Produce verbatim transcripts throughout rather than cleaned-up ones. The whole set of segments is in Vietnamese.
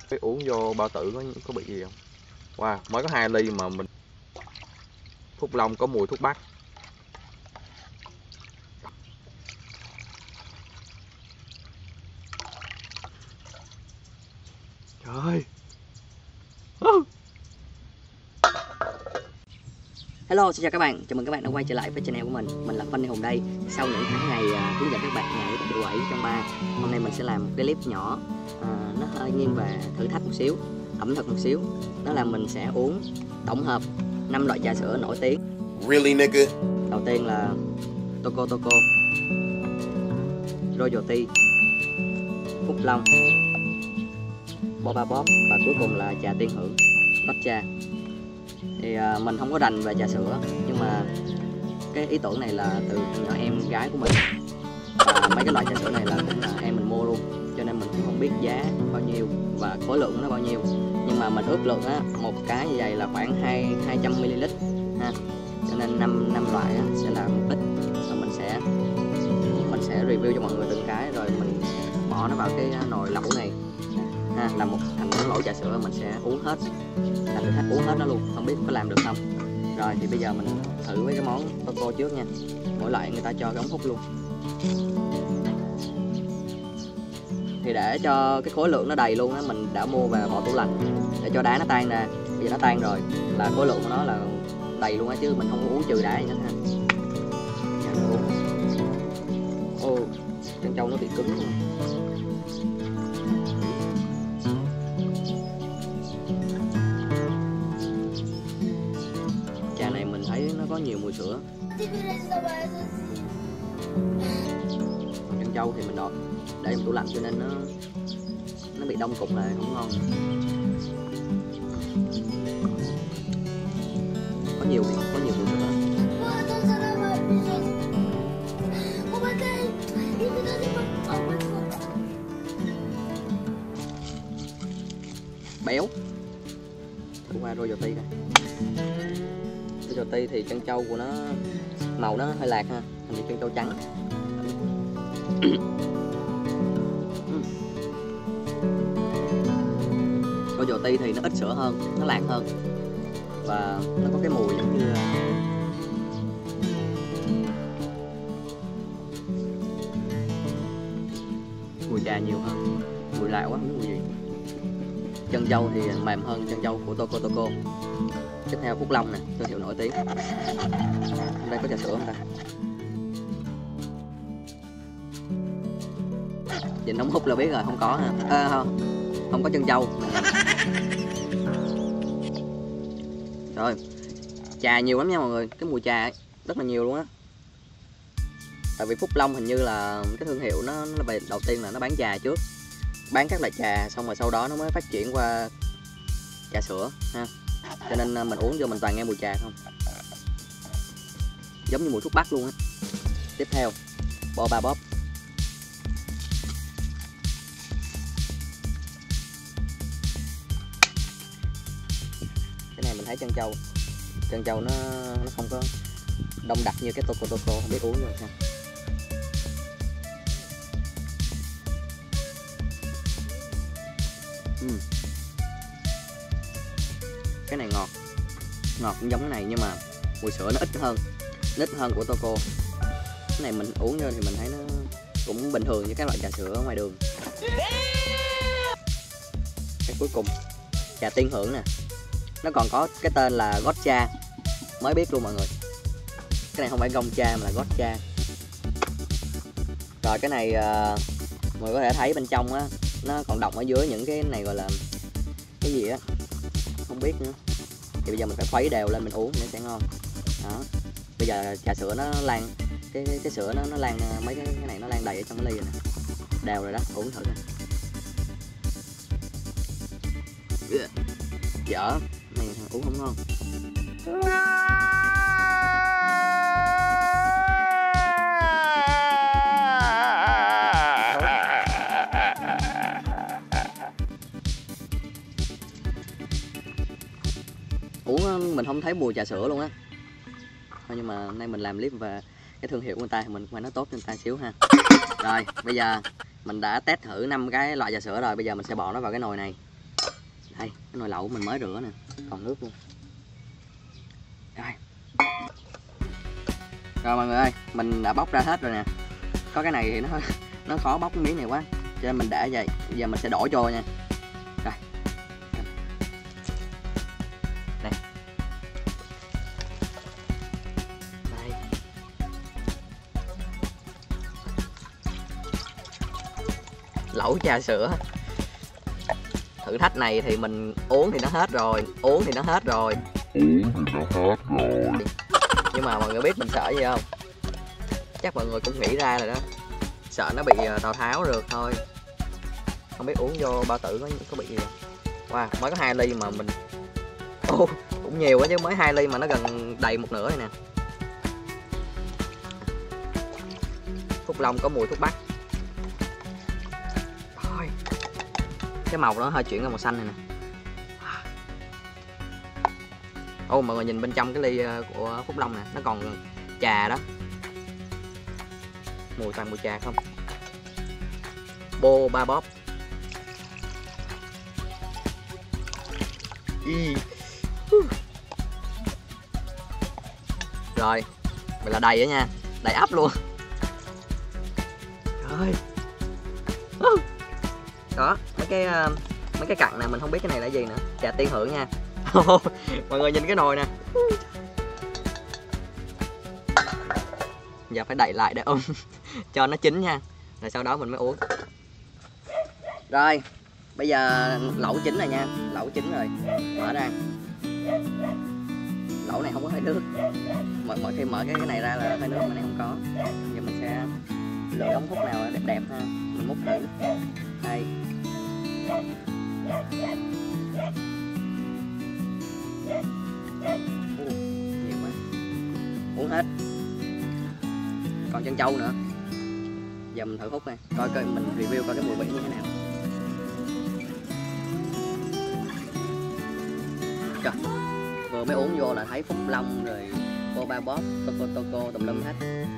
Cái uống vô bao tử có có bị gì không? Wow, mới có hai ly mà mình Phúc Long có mùi thuốc bắc. Trời. Hello, xin chào các bạn, chào mừng các bạn đã quay trở lại với channel của mình. Mình là Funny Hùng đây. Sau những tháng ngày uh, hướng dẫn các bạn nhảy tại độ bảy trong ba, hôm nay mình sẽ làm một cái clip nhỏ, uh, nó hơi nghiêng về thử thách một xíu, ẩm thực một xíu. Đó là mình sẽ uống tổng hợp năm loại trà sữa nổi tiếng. Really nigga? Đầu tiên là Toco Toco, Royal Tea, Phúc Long, Boba Bob và cuối cùng là trà tiên hưởng, Gotcha. Thì uh, mình không có rành về trà sữa, nhưng mà cái ý tưởng này là từ nhỏ em gái của mình, và mấy cái loại trà sữa này là cũng là em mình mua luôn, cho nên mình cũng không biết giá bao nhiêu và khối lượng nó bao nhiêu. Nhưng mà mình ước lượng á, một cái như vậy là khoảng hai trăm mi li lít ha, cho nên năm năm loại á, sẽ là một lít, và mình sẽ mình sẽ review cho mọi người từng cái, rồi mình bỏ nó vào cái nồi lẩu này ha, làm một thành một lẩu trà sữa. Mình sẽ uống hết, làm thử thách uống hết nó luôn, không biết có làm được không. Rồi thì bây giờ mình thử với cái món Toco trước nha. Mỗi loại người ta cho cái ống hút luôn, thì để cho cái khối lượng nó đầy luôn á, mình đã mua và bỏ tủ lạnh để cho đá nó tan ra. Bây giờ nó tan rồi là khối lượng của nó là đầy luôn á, chứ mình không có uống trừ đá gì nữa ha. Ô, chân trâu nó bị cứng luôn. Trà này mình thấy nó có nhiều mùi sữa. Còn chân trâu thì mình đọt để trong tủ lạnh, cho nên nó nó bị đông cục lại không ngon. Có nhiều có nhiều mùi sữa. Béo. Thử qua Royal Tea đây. Royal Tea thì chân trâu của nó màu nó hơi lạc ha, hình như chân trâu trắng. Royal Tea thì nó ít sữa hơn, nó lạc hơn, và nó có cái mùi giống như mùi trà nhiều hơn, mùi lạ quá, không biết mùi gì. Chân trâu thì mềm hơn chân trâu của Toco Toco. Tiếp theo Phúc Long nè, thương hiệu nổi tiếng. Đây có trà sữa không ta? Nhìn ống hút là biết rồi, không có ha. À, không, không có chân trâu. Rồi, trà nhiều lắm nha mọi người, cái mùi trà rất là nhiều luôn á. Tại vì Phúc Long hình như là cái thương hiệu nó, nó về đầu tiên là nó bán trà trước, bán các loại trà, xong rồi sau đó nó mới phát triển qua trà sữa ha. Cho nên mình uống vô mình toàn nghe mùi trà không, giống như mùi thuốc bắc luôn á. Tiếp theo Boba Bob. Cái này mình thấy chân trâu chân trâu nó nó không có đông đặc như cái Toco Toco, không biết uống rồi ha. uhm. Cái này ngọt, ngọt cũng giống cái này, nhưng mà mùi sữa nó ít hơn, nó ít hơn của Toco. Cái này mình uống vô thì mình thấy nó cũng bình thường như các loại trà sữa ở ngoài đường. Cái cuối cùng trà tiên hưởng nè, nó còn có cái tên là Gotcha, mới biết luôn mọi người. Cái này không phải Gongcha mà là Gotcha. Rồi cái này uh, mọi người có thể thấy bên trong á, nó còn đọng ở dưới những cái này gọi là cái gì á, không biết nữa. Thì bây giờ mình phải khuấy đều lên mình uống để sẽ ngon. Đó. Bây giờ trà sữa nó lan, cái cái, cái sữa nó nó lan, mấy cái, cái này nó lan đầy ở trong cái ly rồi nè. Đều rồi đó, uống thử nè. Dở, này uống không ngon. Uống mình không thấy mùi trà sữa luôn á. Nhưng mà hôm nay mình làm clip về cái thương hiệu của người ta thì mình phải nói tốt cho người ta xíu ha. Rồi bây giờ mình đã test thử năm cái loại trà sữa rồi, bây giờ mình sẽ bỏ nó vào cái nồi này. Đây, cái nồi lẩu mình mới rửa nè, còn nước luôn. Rồi. Rồi mọi người ơi, mình đã bóc ra hết rồi nè. Có cái này thì nó nó khó bóc cái miếng này quá, cho nên mình để vậy. Bây giờ mình sẽ đổ vô nha. Rồi. Đây. Đây. Lẩu trà sữa. Thử thách này thì mình uống thì nó hết rồi, uống thì nó hết rồi. Uống thì nó hết rồi. Nhưng mà mọi người biết mình sợ gì không? Chắc mọi người cũng nghĩ ra rồi đó. Sợ nó bị Tào Tháo được thôi. Không biết uống vô bao tử có, có bị gì không? Wow, mới có hai ly mà mình oh, cũng nhiều quá chứ, mới hai ly mà nó gần đầy một nửa rồi nè. Phúc Long có mùi thuốc bắc. Thôi. Cái màu nó hơi chuyển ra màu xanh này nè. Ô, mọi người nhìn bên trong cái ly của Phúc Long nè, nó còn trà đó. Mùi toàn mùi trà không. Bô ba bóp. Y. Rồi, vậy là đầy đó nha, đầy ắp luôn. Rồi. Đó, mấy cái mấy cái cặn này mình không biết cái này là gì nữa. Trà tiên hưởng nha. Mọi người nhìn cái nồi nè. Giờ phải đậy lại để ôm cho nó chín nha, rồi sau đó mình mới uống. Rồi bây giờ lẩu chín rồi nha, lẩu chín rồi, mở ra. Lẩu này không có hơi nước, mọi, mọi khi mở cái cái này ra là hơi nước, mà này không có. Giờ mình sẽ lựa ống hút nào đẹp đẹp ha, mình múc thử. Đây. Uh, nhiều quá, uống hết. Còn chân trâu nữa. Giờ mình thử hút nè, coi coi mình review coi cái mùi vị như thế nào. Trời, vừa mới uống vô là thấy Phúc Long rồi cô ba bóp, Toco Toco tùm lum hết.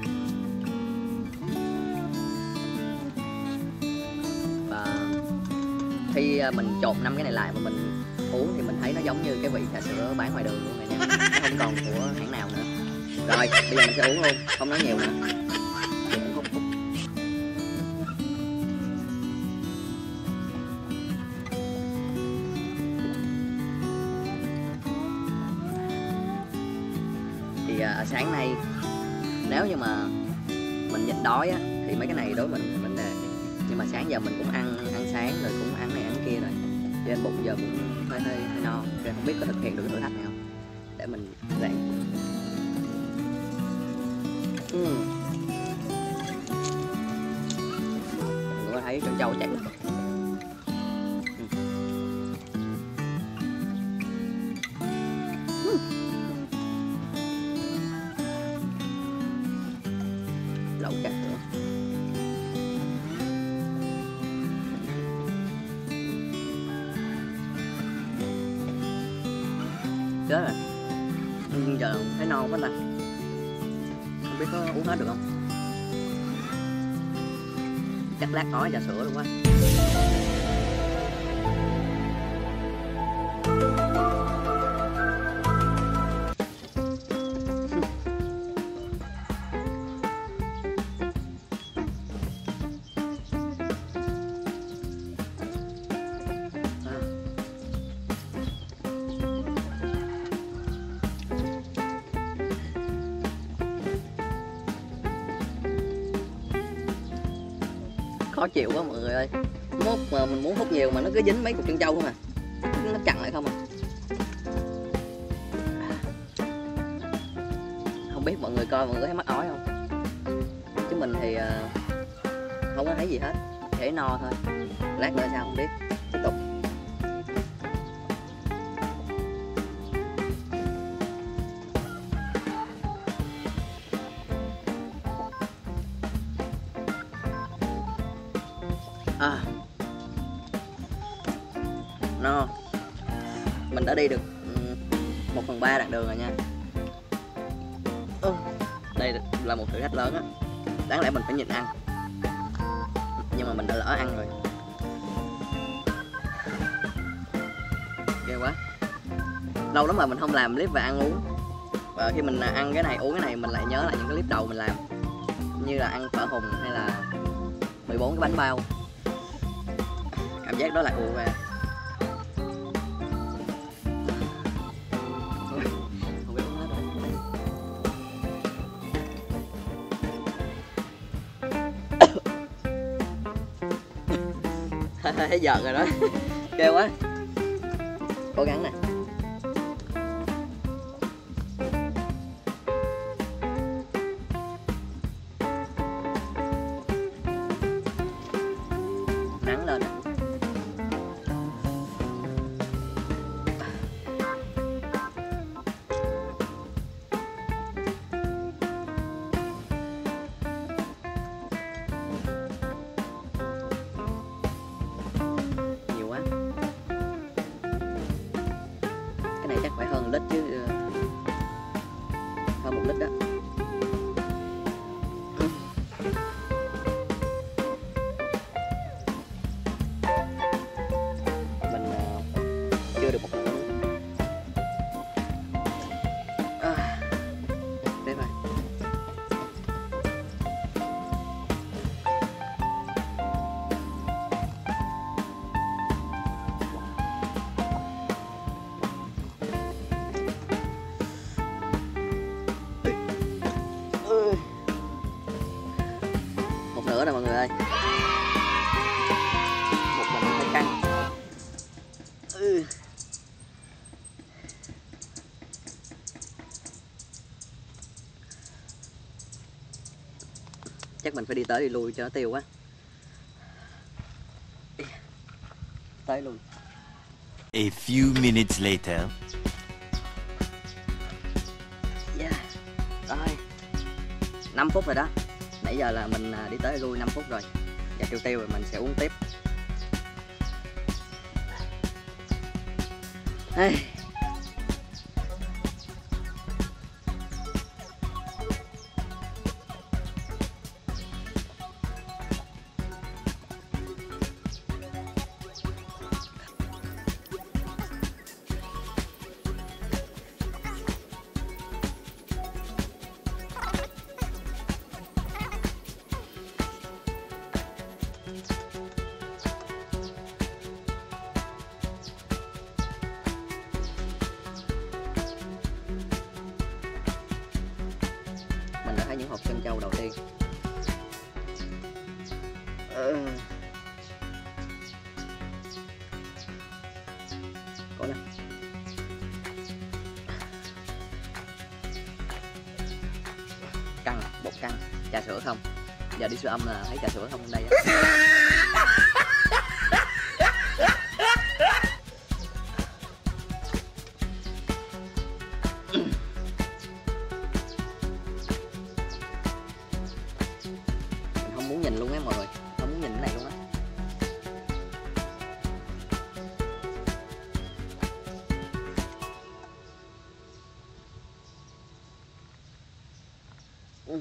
Và khi mình trộn năm cái này lại mà mình uống thì mình thấy nó giống như cái vị trà sữa bán ngoài đường luôn rồi nha. Nó không còn của hãng nào nữa. Rồi bây giờ mình sẽ uống luôn, không nói nhiều nữa. Hút, hút. Thì à, sáng nay nếu như mà mình nhịn đói á, thì mấy cái này đối với mình là vấn đề. Nhưng mà sáng giờ mình cũng ăn ăn sáng rồi, cũng ăn này ăn kia rồi, cho nên bụng giờ cũng hơi hơi, hơi no. Nên không biết có thực hiện được cái thử thách này không, để mình ráng. Ừ. Mình có thấy trâu trâu chạy lắm. Ừ. Lẩu trà sữa. Chết rồi. Ừ, giờ thấy no quá ta. Không biết có uống hết được không? Chắc lát nói trà sữa luôn quá. Khó chịu quá mọi người ơi. Mốt mà mình muốn hút nhiều mà nó cứ dính mấy cục chân trâu không à, nó chặn lại không à. Không biết mọi người coi mọi người thấy mắc ói không, chứ mình thì không có thấy gì hết, thể no thôi. Lát nữa sao không biết, tiếp tục. À, no. Mình đã đi được một phần ba đoạn đường rồi nha. Ừ, đây là một thử thách lớn á. Đáng lẽ mình phải nhịn ăn, nhưng mà mình đã lỡ ăn rồi. lâu lắm mà mình không làm clip về ăn uống, và khi mình ăn cái này uống cái này mình lại nhớ lại những cái clip đầu mình làm, như là ăn phở hùng hay là mười bốn cái bánh bao. Cảm giác đó là ùa ra. Không biết uống hết rồi. Thấy giật rồi đó. Kêu quá. Cố gắng nè. Nắng lên nè. Nhiều quá. Cái này chắc phải hơn lít chứ. Hơn một lít đó. Mình uh, chưa được một nửa nữa. À, tiếp rồi. Một nửa rồi mọi người ơi. Một mình hơi căng. Ừ. Chắc mình phải đi tới đi lui cho nó tiêu quá. Tới luôn. A few minutes later. Yeah. Rồi. năm phút rồi đó. Nãy giờ là mình đi tới đi lui năm phút rồi. Và tiêu tiêu rồi mình sẽ uống tiếp. Hey. Mình đã thấy những hộp trân châu đầu tiên. Ừ. Cố lên. Căng, bột căng. Trà sữa không? Giờ đi siêu âm là thấy trà sữa không đây á. Không muốn nhìn luôn á mọi người, không muốn nhìn cái này luôn á. Ừ.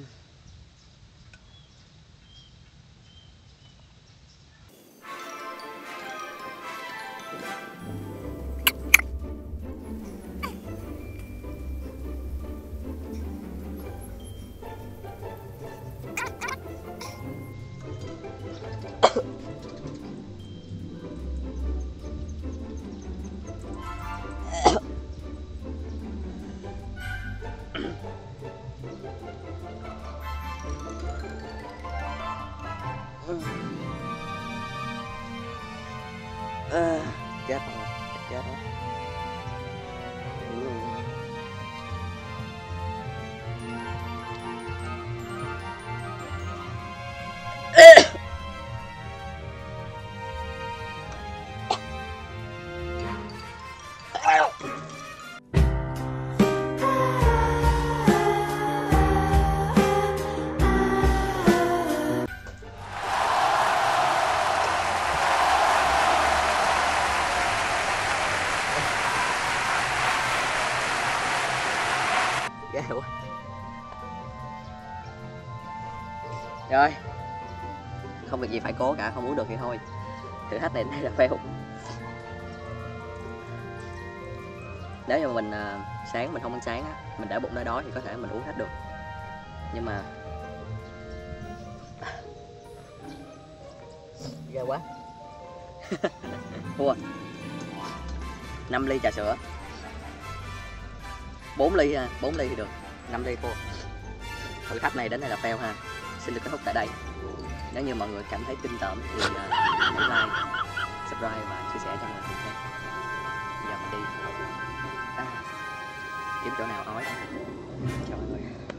À, chết rồi, chết rồi. Ừ. Ghê quá. Rồi, không việc gì phải cố cả, không uống được thì thôi. Thử thách này đây là fail. Nếu như mình à, sáng mình không ăn sáng á, mình để bụng nơi đó thì có thể mình uống hết được. Nhưng mà ghê quá. Thua. năm ly trà sữa. bốn ly ha, bốn ly thì được. năm ly thua. Thử thách này đến đây là fail ha. Xin được kết thúc tại đây. Nếu như mọi người cảm thấy kinh tởm thì uh, hãy like, subscribe và chia sẻ cho mọi người xem. Giờ mình đi à, kiếm chỗ nào ói. Chào mọi người.